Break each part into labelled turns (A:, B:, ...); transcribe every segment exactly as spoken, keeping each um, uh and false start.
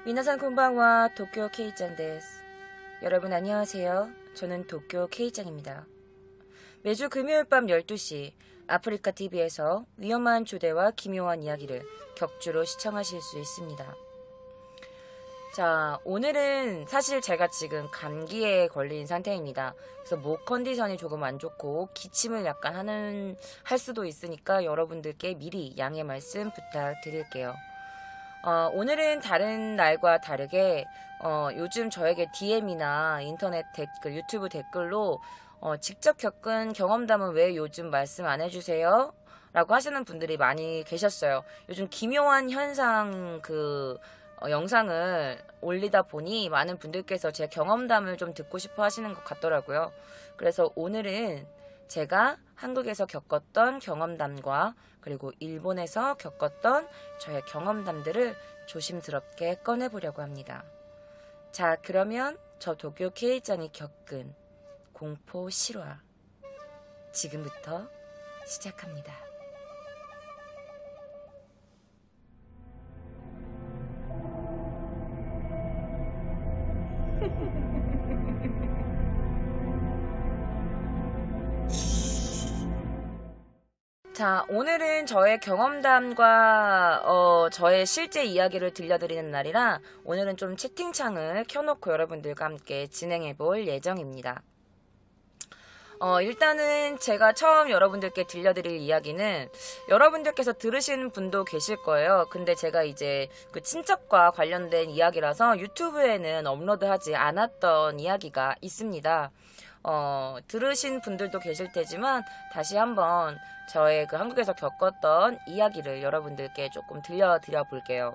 A: 미나산 콘방와 도쿄 K짱 데스. 여러분 안녕하세요. 저는 도쿄 K짱입니다. 매주 금요일 밤 열두 시 아프리카티비에서 위험한 조대와 기묘한 이야기를 격주로 시청하실 수 있습니다. 자, 오늘은 사실 제가 지금 감기에 걸린 상태입니다. 그래서 목 컨디션이 조금 안 좋고 기침을 약간 하는 할 수도 있으니까 여러분들께 미리 양해 말씀 부탁드릴게요. 어, 오늘은 다른 날과 다르게 어, 요즘 저에게 디엠이나 인터넷 댓글, 유튜브 댓글로 어, 직접 겪은 경험담은 왜 요즘 말씀 안 해주세요? 라고 하시는 분들이 많이 계셨어요. 요즘 기묘한 현상 그 어, 영상을 올리다 보니 많은 분들께서 제 경험담을 좀 듣고 싶어 하시는 것 같더라고요. 그래서 오늘은 제가 한국에서 겪었던 경험담과 그리고 일본에서 겪었던 저의 경험담들을 조심스럽게 꺼내보려고 합니다. 자, 그러면 저 도쿄 K짱이 겪은 공포 실화 지금부터 시작합니다. 자, 오늘은 저의 경험담과 어, 저의 실제 이야기를 들려드리는 날이라 오늘은 좀 채팅창을 켜놓고 여러분들과 함께 진행해볼 예정입니다. 어, 일단은 제가 처음 여러분들께 들려드릴 이야기는 여러분들께서 들으신 분도 계실 거예요. 근데 제가 이제 그 친척과 관련된 이야기라서 유튜브에는 업로드하지 않았던 이야기가 있습니다. 어, 들으신 분들도 계실 테지만 다시 한번 저의 그 한국에서 겪었던 이야기를 여러분들께 조금 들려드려 볼게요.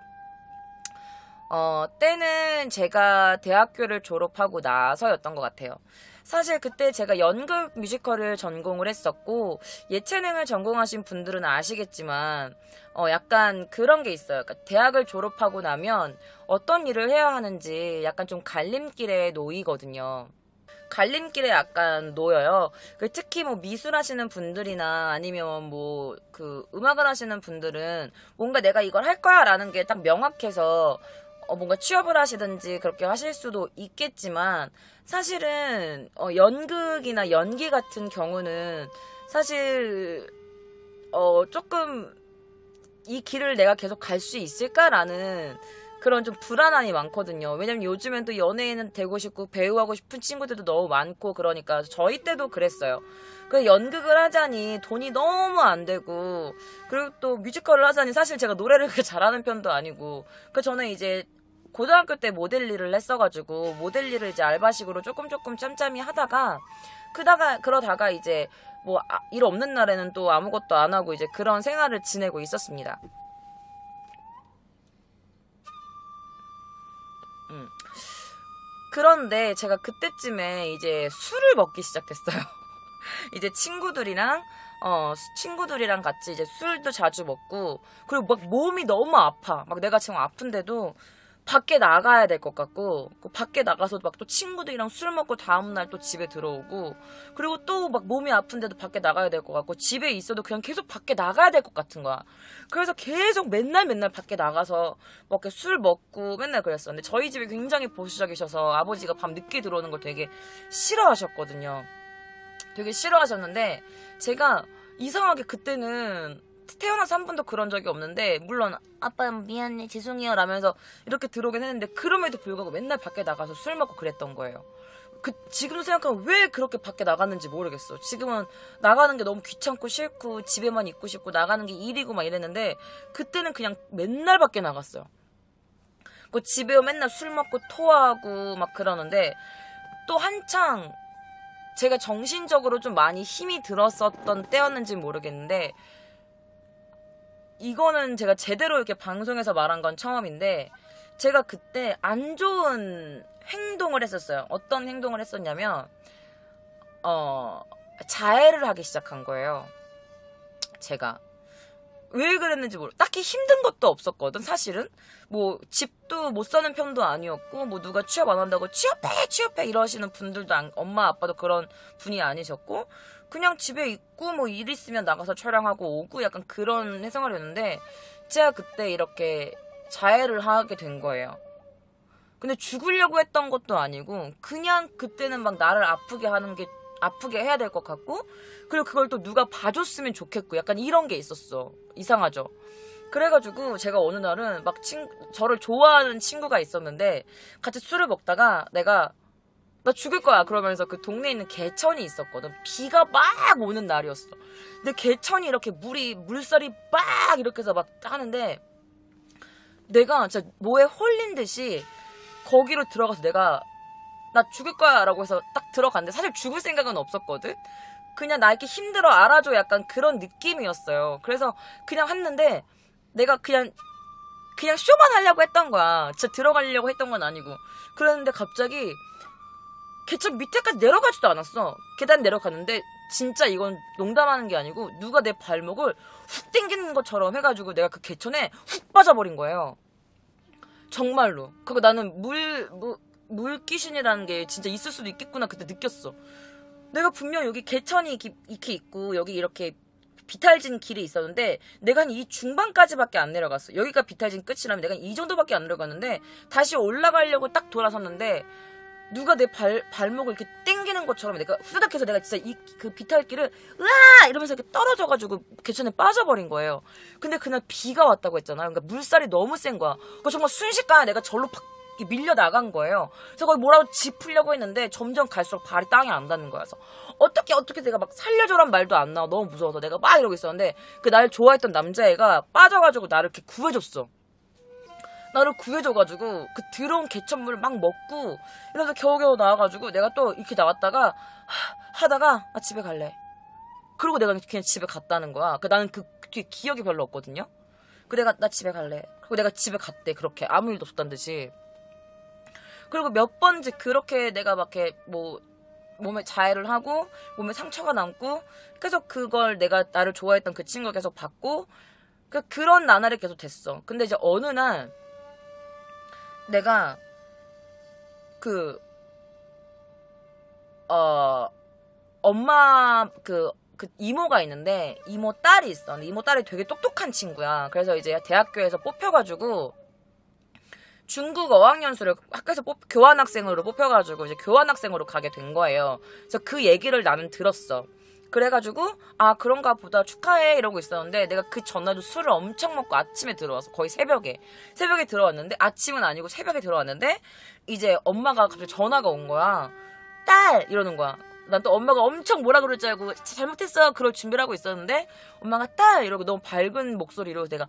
A: 어, 때는 제가 대학교를 졸업하고 나서였던 것 같아요. 사실 그때 제가 연극 뮤지컬을 전공을 했었고 예체능을 전공하신 분들은 아시겠지만 어, 약간 그런 게 있어요. 그러니까 대학을 졸업하고 나면 어떤 일을 해야 하는지 약간 좀 갈림길에 놓이거든요. 갈림길에 약간 놓여요. 특히 뭐 미술 하시는 분들이나 아니면 뭐 그 음악을 하시는 분들은 뭔가 내가 이걸 할 거야 라는 게 딱 명확해서 어 뭔가 취업을 하시든지 그렇게 하실 수도 있겠지만 사실은 어 연극이나 연기 같은 경우는 사실 어 조금 이 길을 내가 계속 갈 수 있을까라는 그런 좀 불안함이 많거든요. 왜냐면 요즘엔 또 연예인은 되고 싶고 배우하고 싶은 친구들도 너무 많고 그러니까 저희 때도 그랬어요. 그래서 연극을 하자니 돈이 너무 안 되고 그리고 또 뮤지컬을 하자니 사실 제가 노래를 그렇게 잘하는 편도 아니고 그 저는 이제 고등학교 때 모델 일을 했어가지고 모델 일을 이제 알바식으로 조금 조금 짬짬이 하다가 그다가 그러다가 이제 뭐 일 없는 날에는 또 아무것도 안 하고 이제 그런 생활을 지내고 있었습니다. 음. 그런데 제가 그때쯤에 이제 술을 먹기 시작했어요. 이제 친구들이랑 어 친구들이랑 같이 이제 술도 자주 먹고 그리고 막 몸이 너무 아파. 막 내가 지금 아픈데도 밖에 나가야 될 것 같고 밖에 나가서 막 또 친구들이랑 술 먹고 다음날 또 집에 들어오고 그리고 또 막 몸이 아픈데도 밖에 나가야 될 것 같고 집에 있어도 그냥 계속 밖에 나가야 될 것 같은 거야. 그래서 계속 맨날 맨날 밖에 나가서 막 이렇게 술 먹고 맨날 그랬었는데 저희 집이 굉장히 보수적이셔서 아버지가 밤 늦게 들어오는 걸 되게 싫어하셨거든요. 되게 싫어하셨는데 제가 이상하게 그때는 태어나서 한 번도 그런 적이 없는데 물론 아빠 미안해 죄송해요 라면서 이렇게 들어오긴 했는데 그럼에도 불구하고 맨날 밖에 나가서 술 먹고 그랬던 거예요. 그 지금 생각하면 왜 그렇게 밖에 나갔는지 모르겠어. 지금은 나가는 게 너무 귀찮고 싫고 집에만 있고 싶고 나가는 게 일이고 막 이랬는데 그때는 그냥 맨날 밖에 나갔어요. 그 집에 맨날 술 먹고 토하고 막 그러는데 또 한창 제가 정신적으로 좀 많이 힘이 들었었던 때였는지 모르겠는데 이거는 제가 제대로 이렇게 방송에서 말한 건 처음인데 제가 그때 안 좋은 행동을 했었어요. 어떤 행동을 했었냐면 어 자해를 하기 시작한 거예요. 제가 왜 그랬는지 모르. 딱히 힘든 것도 없었거든. 사실은 뭐 집도 못 사는 편도 아니었고 뭐 누가 취업 안 한다고 취업해 취업해 이러시는 분들도 안, 엄마 아빠도 그런 분이 아니셨고 그냥 집에 있고 뭐 일 있으면 나가서 촬영하고 오고 약간 그런 회생활이었는데 제가 그때 이렇게 자해를 하게 된 거예요. 근데 죽으려고 했던 것도 아니고 그냥 그때는 막 나를 아프게 하는 게 아프게 해야 될 것 같고 그리고 그걸 또 누가 봐줬으면 좋겠고 약간 이런 게 있었어. 이상하죠. 그래가지고 제가 어느 날은 막 친, 저를 좋아하는 친구가 있었는데 같이 술을 먹다가 내가 나 죽을 거야 그러면서 그 동네에 있는 개천이 있었거든. 비가 막 오는 날이었어. 근데 개천이 이렇게 물이 물살이 막 이렇게 해서 막 하는데 내가 진짜 뭐에 홀린 듯이 거기로 들어가서 내가 나 죽을 거야 라고 해서 딱 들어갔는데 사실 죽을 생각은 없었거든. 그냥 나 이렇게 힘들어 알아줘 약간 그런 느낌이었어요. 그래서 그냥 했는데 내가 그냥 그냥 쇼만 하려고 했던 거야. 진짜 들어가려고 했던 건 아니고. 그랬는데 갑자기 개천 밑에까지 내려가지도 않았어. 계단 내려갔는데 진짜 이건 농담하는 게 아니고 누가 내 발목을 훅 당기는 것처럼 해가지고 내가 그 개천에 훅 빠져버린 거예요. 정말로. 그리고 나는 물, 물, 물귀신이라는 게 진짜 있을 수도 있겠구나 그때 느꼈어. 내가 분명 여기 개천이 이렇게 있고 여기 이렇게 비탈진 길이 있었는데 내가 한 이 중반까지밖에 안 내려갔어. 여기가 비탈진 끝이라면 내가 이 정도밖에 안 내려갔는데 다시 올라가려고 딱 돌아섰는데 누가 내 발, 발목을 이렇게 땡기는 것처럼 내가 후다닥해서 내가 진짜 이, 그 비탈길을 으아! 이러면서 이렇게 떨어져가지고 개천에 빠져버린 거예요. 근데 그날 비가 왔다고 했잖아요. 그러니까 물살이 너무 센 거야. 그 정말 순식간에 내가 절로 팍 밀려 나간 거예요. 그래서 거기 뭐라고 짚으려고 했는데 점점 갈수록 발이 땅에 안 닿는 거야. 그래서 어떻게 어떻게 내가 막 살려줘란 말도 안 나와. 너무 무서워서 내가 막 이러고 있었는데 그 나를 좋아했던 남자애가 빠져가지고 나를 이렇게 구해줬어. 나를 구해줘가지고 그 들어온 개천물을 막 먹고 이러면서 겨우겨우 나와가지고 내가 또 이렇게 나왔다가 하, 하다가 아 집에 갈래. 그리고 내가 그냥 집에 갔다는 거야. 그 나는 그 뒤에 기억이 별로 없거든요. 그 내가 나 집에 갈래. 그리고 내가 집에 갔대. 그렇게 아무 일도 없었단 듯이. 그리고 몇 번째 그렇게 내가 막 이렇게 뭐 몸에 자해를 하고 몸에 상처가 남고 계속 그걸 내가 나를 좋아했던 그 친구가 계속 받고 그 그런 나날이 계속 됐어. 근데 이제 어느 날 내가 그 어 엄마 그 그 이모가 있는데 이모 딸이 있어. 이모 딸이 되게 똑똑한 친구야. 그래서 이제 대학교에서 뽑혀가지고 중국 어학연수를 학교에서 뽑, 교환학생으로 뽑혀가지고 이제 교환학생으로 가게 된 거예요. 그래서 그 얘기를 나는 들었어. 그래가지고 아 그런가 보다 축하해 이러고 있었는데 내가 그 전날도 술을 엄청 먹고 아침에 들어와서 거의 새벽에 새벽에 들어왔는데 아침은 아니고 새벽에 들어왔는데 이제 엄마가 갑자기 전화가 온 거야. 딸 이러는 거야. 난 또 엄마가 엄청 뭐라 그럴 줄 알고 잘못했어 그럴 준비를 하고 있었는데 엄마가 딸 이러고 너무 밝은 목소리로 내가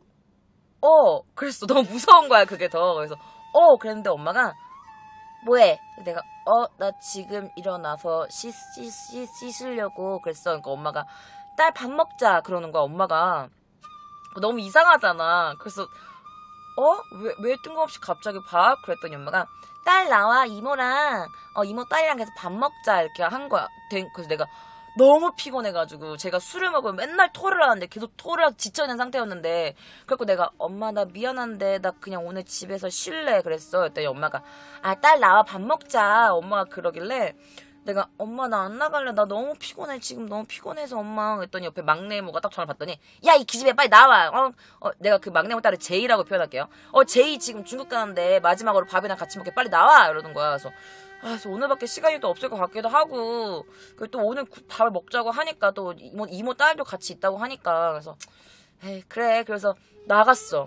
A: 어 그랬어. 너무 무서운 거야 그게 더. 그래서 어 그랬는데 엄마가 뭐해? 내가 어 나 지금 일어나서 씻, 씻, 씻, 씻으려고 그랬어. 그러니까 엄마가 딸 밥 먹자 그러는 거야. 엄마가 너무 이상하잖아. 그래서 어? 왜, 왜 뜬금없이 갑자기 밥? 그랬더니 엄마가 딸 나와 이모랑 어 이모 딸이랑 계속 밥 먹자 이렇게 한 거야. 그래서 내가 너무 피곤해가지고 제가 술을 먹으면 맨날 토를 하는데 계속 토를 하고 지쳐있는 상태였는데 그래갖고 내가 엄마 나 미안한데 나 그냥 오늘 집에서 쉴래 그랬어. 그랬더니 엄마가 아 딸 나와 밥 먹자 엄마가 그러길래 내가 엄마 나 안 나갈래 나 너무 피곤해 지금 너무 피곤해서 엄마 그랬더니 옆에 막내 이모가 딱 전화를 받더니 야 이 기집애 빨리 나와. 어, 어 내가 그 막내 이모 딸을 제이라고 표현할게요. 어 제이 지금 중국 가는데 마지막으로 밥이랑 같이 먹게 빨리 나와 이러는 거야. 그래서 아, 그래서 오늘밖에 시간이 또 없을 것 같기도 하고, 그리고 또 오늘 밥을 먹자고 하니까 또 이모, 이모 딸도 같이 있다고 하니까, 그래서, 에이, 그래. 그래서 나갔어.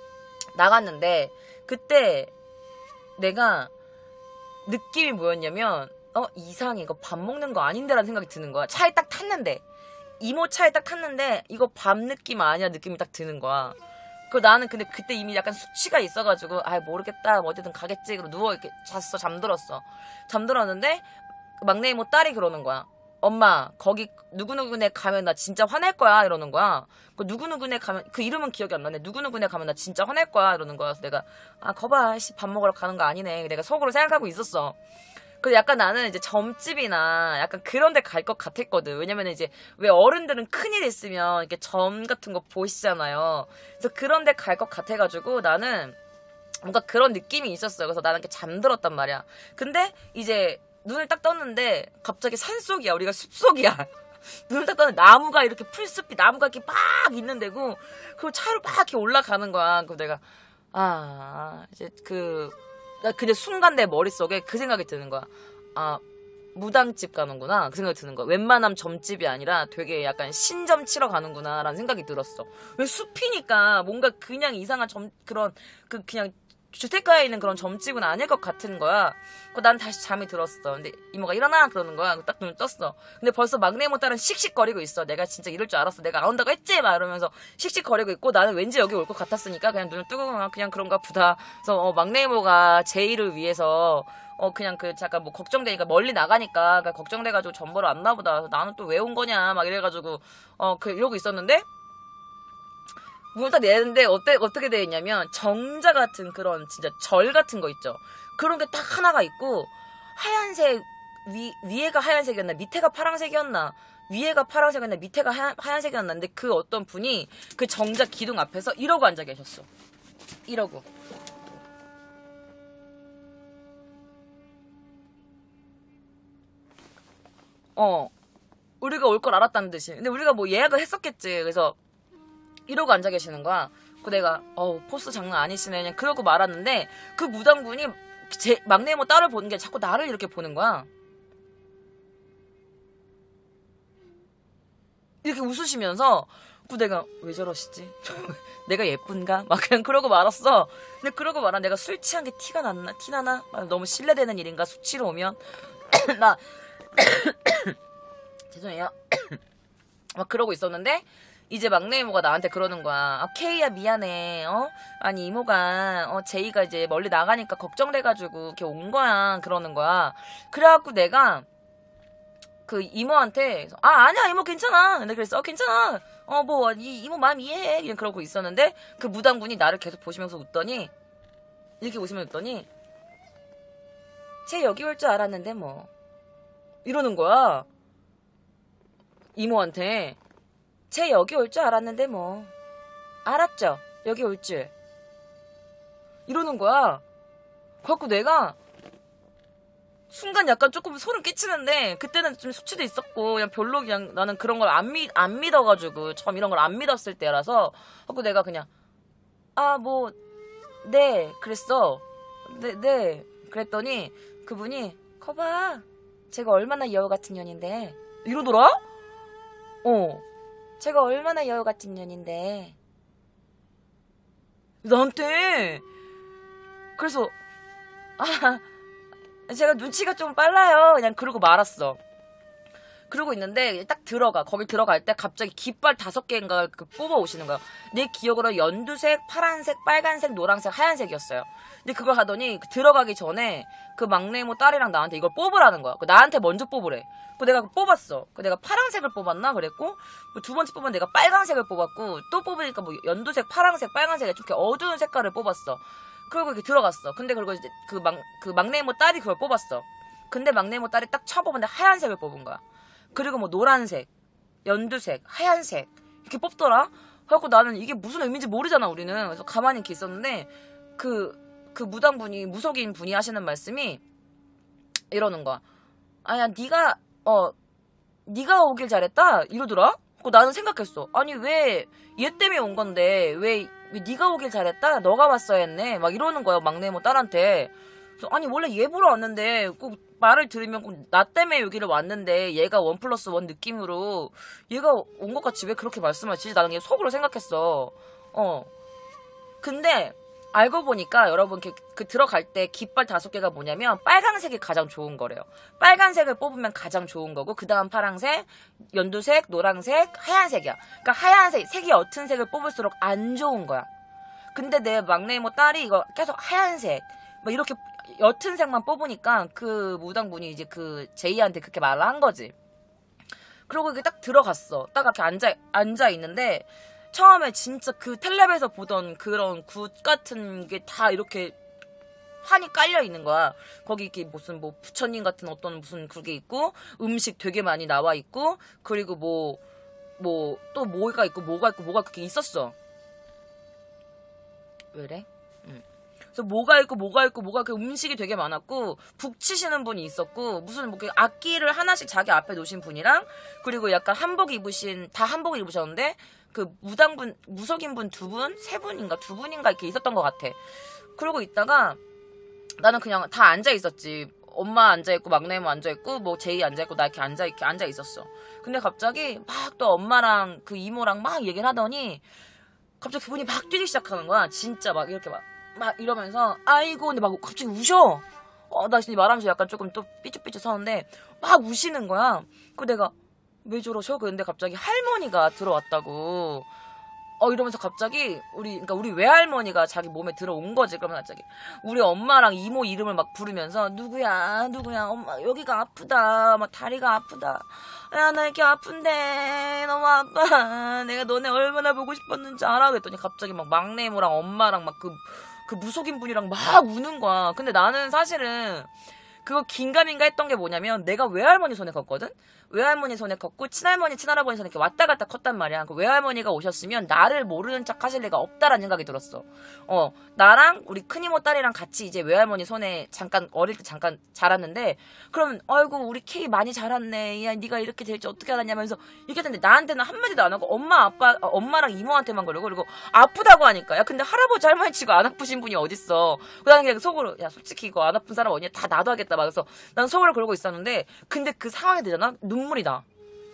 A: 나갔는데, 그때 내가 느낌이 뭐였냐면, 어, 이상해. 이거 밥 먹는 거 아닌데라는 생각이 드는 거야. 차에 딱 탔는데, 이모 차에 딱 탔는데, 이거 밥 느낌 아니야 느낌이 딱 드는 거야. 그 나는 근데 그때 이미 약간 수치가 있어가지고 아 모르겠다 뭐 어디든 가겠지 그러고 누워 이렇게 잤어. 잠들었어. 잠들었는데 막내 이모 딸이 그러는 거야. 엄마 거기 누구누구네 가면 나 진짜 화낼 거야 이러는 거야. 그 누구누구네 가면 그 이름은 기억이 안 나네. 누구누구네 가면 나 진짜 화낼 거야 이러는 거야. 그래서 내가 아 거봐 씨 밥 먹으러 가는 거 아니네. 내가 속으로 생각하고 있었어. 그래서 약간 나는 이제 점집이나 약간 그런 데 갈 것 같았거든. 왜냐면 이제 왜 어른들은 큰일 있으면 이렇게 점 같은 거 보시잖아요. 그래서 그런 데 갈 것 같아가지고 나는 뭔가 그런 느낌이 있었어요. 그래서 나는 이렇게 잠들었단 말이야. 근데 이제 눈을 딱 떴는데 갑자기 산속이야. 우리가 숲속이야. 눈을 딱 떴는데 나무가 이렇게 풀숲이 나무가 이렇게 막 있는 데고 그리고 차로 막 이렇게 올라가는 거야. 그래서 내가 아 이제 그 나 근데 순간 내 머릿속에 그 생각이 드는 거야. 아, 무당집 가는구나. 그 생각이 드는 거야. 웬만하면 점집이 아니라 되게 약간 신점 치러 가는구나 라는 생각이 들었어. 왜 숲이니까 뭔가 그냥 이상한 점, 그런, 그 그냥 주택가에 있는 그런 점집은 아닐 것 같은 거야. 그 난 다시 잠이 들었어. 근데 이모가 일어나 그러는 거야. 딱 눈을 떴어. 근데 벌써 막내 이모 딸은 씩씩거리고 있어. 내가 진짜 이럴 줄 알았어. 내가 안 온다고 했지? 막 이러면서 씩씩거리고 있고 나는 왠지 여기 올 것 같았으니까 그냥 눈을 뜨고 그냥 그런가 보다. 그래서 어, 막내 이모가 제이를 위해서 어 그냥 그 잠깐 뭐 걱정되니까 멀리 나가니까 그러니까 걱정돼가지고 전보러 왔나 보다. 나는 또 왜 온 거냐 막 이래가지고 어 그 이러고 있었는데 문을 딱 내는데 어때, 어떻게 되어 있냐면 정자 같은 그런 진짜 절 같은 거 있죠. 그런 게 딱 하나가 있고 하얀색 위, 위에가 하얀색이었나 밑에가 파란색이었나 위에가 파란색이었나 밑에가 하얀, 하얀색이었나 근데 그 어떤 분이 그 정자 기둥 앞에서 이러고 앉아 계셨어. 이러고 어 우리가 올 걸 알았다는 듯이. 근데 우리가 뭐 예약을 했었겠지. 그래서 이러고 앉아 계시는 거야. 그 내가 어우 포스 장난 아니시네 그냥 그러고 말았는데 그 무당분이 제 막내 이모 딸을 보는 게 자꾸 나를 이렇게 보는 거야. 이렇게 웃으시면서 그 내가 왜 저러시지? 내가 예쁜가? 막 그냥 그러고 말았어. 근데 그러고 말아 내가 술 취한 게 티가 났나? 티나나? 너무 실례되는 일인가? 수치로 오면 나 죄송해요. 막 그러고 있었는데 이제 막내 이모가 나한테 그러는 거야. 아, 케이야 미안해. 어? 아니 이모가 어 제이가 이제 멀리 나가니까 걱정돼가지고 이렇게 온 거야. 그러는 거야. 그래갖고 내가 그 이모한테 아 아니야 이모 괜찮아. 근데 그랬어. 어 괜찮아. 어 뭐 이 이모 마음 이해해. 그냥 그러고 있었는데 그 무당분이 나를 계속 보시면서 웃더니 이렇게 웃으면서 웃더니 쟤 여기 올 줄 알았는데 뭐 이러는 거야. 이모한테 쟤 여기 올 줄 알았는데 뭐 알았죠? 여기 올 줄 이러는 거야. 그래갖고 내가 순간 약간 조금 소름 끼치는데 그때는 좀 수치도 있었고 그냥 별로 그냥 나는 그런 걸 안 믿, 안 믿어가지고 처음 이런 걸 안 믿었을 때라서 하고 내가 그냥 아 뭐 네 그랬어. 네, 네 그랬더니 그분이 거봐 제가 얼마나 여우 같은 년인데 이러더라? 어 제가 얼마나 여우 같은 년인데 나한테 그래서 아 제가 눈치가 좀 빨라요 그냥 그러고 말았어. 그러고 있는데 딱 들어가 거기 들어갈 때 갑자기 깃발 다섯 개인가 그 뽑아 오시는 거야. 내 기억으로 연두색, 파란색, 빨간색, 노란색, 하얀색이었어요. 근데 그걸 하더니 들어가기 전에 그 막내 이모 딸이랑 나한테 이걸 뽑으라는 거야. 나한테 먼저 뽑으래. 그 내가 뽑았어. 그 내가 파란색을 뽑았나 그랬고 뭐 두 번째 뽑은 내가 빨간색을 뽑았고 또 뽑으니까 뭐 연두색, 파란색, 빨간색 이렇게 어두운 색깔을 뽑았어. 그리고 이렇게 들어갔어. 근데 그리고 이제 그 막 그 막내 이모 딸이 그걸 뽑았어. 근데 막내 이모 딸이 딱 처음 뽑았는데 하얀색을 뽑은 거야. 그리고 뭐 노란색, 연두색, 하얀색 이렇게 뽑더라. 그래갖고 나는 이게 무슨 의미인지 모르잖아 우리는. 그래서 가만히 이렇게 있었는데 그, 그 무당분이 무속인 분이 하시는 말씀이 이러는 거야. 아야 네가 어 네가 오길 잘했다 이러더라. 그 나는 생각했어. 아니 왜 얘 때문에 온 건데 왜, 왜 네가 오길 잘했다 너가 왔어야 했네 막 이러는 거야 막내 이모 딸한테. 그래서 아니 원래 얘 보러 왔는데 꼭 말을 들으면 꼭 나 때문에 여기를 왔는데 얘가 원 플러스 원 느낌으로 얘가 온 것 같이 왜 그렇게 말씀하시지? 나는 속으로 생각했어. 어. 근데 알고 보니까 여러분 그, 그 들어갈 때 깃발 다섯 개가 뭐냐면 빨간색이 가장 좋은 거래요. 빨간색을 뽑으면 가장 좋은 거고 그 다음 파란색, 연두색, 노란색, 하얀색이야. 그러니까 하얀색, 색이 옅은 색을 뽑을수록 안 좋은 거야. 근데 내 막내 이모 딸이 이거 계속 하얀색 뭐 이렇게 옅은 색만 뽑으니까 그 무당분이 이제 그 제이한테 그렇게 말을 한 거지. 그리고 이게 딱 들어갔어. 딱 이렇게 앉아, 앉아 있는데 처음에 진짜 그 텔레비에서 보던 그런 굿 같은 게 다 이렇게 판이 깔려 있는 거야. 거기 이렇게 무슨 뭐 부처님 같은 어떤 무슨 그게 있고 음식 되게 많이 나와 있고 그리고 뭐 뭐 또 뭐가 있고 뭐가 있고 뭐가 그렇게 있었어. 왜래? 응. 그래서 뭐가 있고 뭐가 있고 뭐가 그 음식이 되게 많았고 북치시는 분이 있었고 무슨 뭐 악기를 하나씩 자기 앞에 놓으신 분이랑 그리고 약간 한복 입으신 다 한복을 입으셨는데 그 무당분 무속인 분 두 분 세 분인가 두 분인가 이렇게 있었던 것 같아. 그러고 있다가 나는 그냥 다 앉아 있었지. 엄마 앉아 있고 막내 이모 앉아 있고 뭐 제이 앉아 있고 나 이렇게 앉아 이렇게 앉아 있었어. 근데 갑자기 막 또 엄마랑 그 이모랑 막 얘기를 하더니 갑자기 그분이 막 뛰기 시작하는 거야. 진짜 막 이렇게 막 막 이러면서 아이고 근데 막 갑자기 우셔. 어, 나 진짜 말하면서 약간 조금 또 삐죽삐죽 서는데 막 우시는 거야. 그 내가 왜 저러셔? 근데 갑자기 할머니가 들어왔다고. 어 이러면서 갑자기 우리 그러니까 우리 외할머니가 자기 몸에 들어온 거지. 그러면 갑자기 우리 엄마랑 이모 이름을 막 부르면서 누구야 누구야 엄마 여기가 아프다 막 다리가 아프다 야 나 이렇게 아픈데 너무 아파 내가 너네 얼마나 보고 싶었는지 알아. 그랬더니 갑자기 막 막내 이모랑 엄마랑 막 그 그 무속인 분이랑 막 우는 거야. 근데 나는 사실은 그거 긴가민가 했던 게 뭐냐면 내가 외할머니 손에 컸거든? 외할머니 손에 컸고 친할머니 친할아버지 손에 이렇게 왔다 갔다 컸단 말이야. 그 외할머니가 오셨으면 나를 모르는 척 하실 리가 없다라는 생각이 들었어. 어 나랑 우리 큰이모 딸이랑 같이 이제 외할머니 손에 잠깐 어릴 때 잠깐 자랐는데 그럼 아이고 우리 케이 많이 자랐네. 야 네가 이렇게 될지 어떻게 알았냐면서 이렇게 했는데 나한테는 한마디도 안 하고 엄마 아빠 어, 엄마랑 이모한테만 그러고 그리고 아프다고 하니까 야 근데 할아버지 할머니 치고 안 아프신 분이 어딨어. 나는 그냥 속으로 야 솔직히 이거 안 아픈 사람 어디냐 다 나도 하겠다 막 그래서 난 속으로 그러고 있었는데 근데 그 상황이 되잖아. 눈물이 나.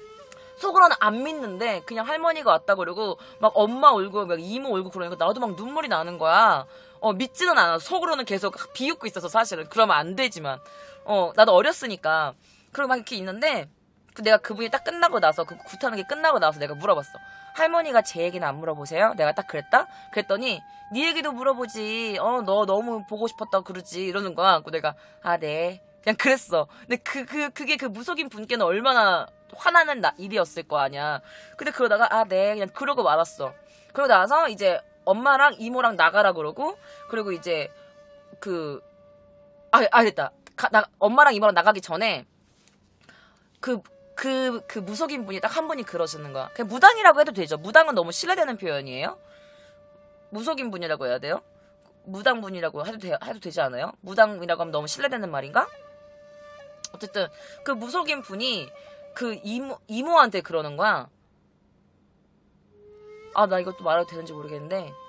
A: 속으로는 안 믿는데 그냥 할머니가 왔다 그러고 막 엄마 울고 막 이모 울고 그러니까 나도 막 눈물이 나는 거야. 어 믿지는 않아. 속으로는 계속 비웃고 있어서 사실은 그러면 안 되지만 어 나도 어렸으니까 그리고 막 이렇게 있는데 그 내가 그분이 딱 끝나고 나서 그 굿하는 게 끝나고 나서 내가 물어봤어. 할머니가 제 얘기는 안 물어보세요? 내가 딱 그랬다? 그랬더니 네 얘기도 물어보지. 어 너 너무 보고 싶었다고 그러지 이러는 거야. 그 내가 아 네. 그냥 그랬어. 근데 그, 그, 그게 그 무속인 분께는 얼마나 화나는 나, 일이었을 거 아니야. 근데 그러다가, 아, 네. 그냥 그러고 말았어. 그러고 나서 이제 엄마랑 이모랑 나가라 그러고, 그리고 이제 그, 아, 아, 됐다. 가, 나, 엄마랑 이모랑 나가기 전에 그, 그, 그 무속인 분이 딱 한 분이 그러시는 거야. 그냥 무당이라고 해도 되죠. 무당은 너무 신뢰되는 표현이에요. 무속인 분이라고 해야 돼요? 무당분이라고 해도, 돼, 해도 되지 않아요? 무당이라고 하면 너무 신뢰되는 말인가? 어쨌든 그 무속인 분이 그 이모, 이모한테 그러는 거야. 아 나 이것도 말해도 되는지 모르겠는데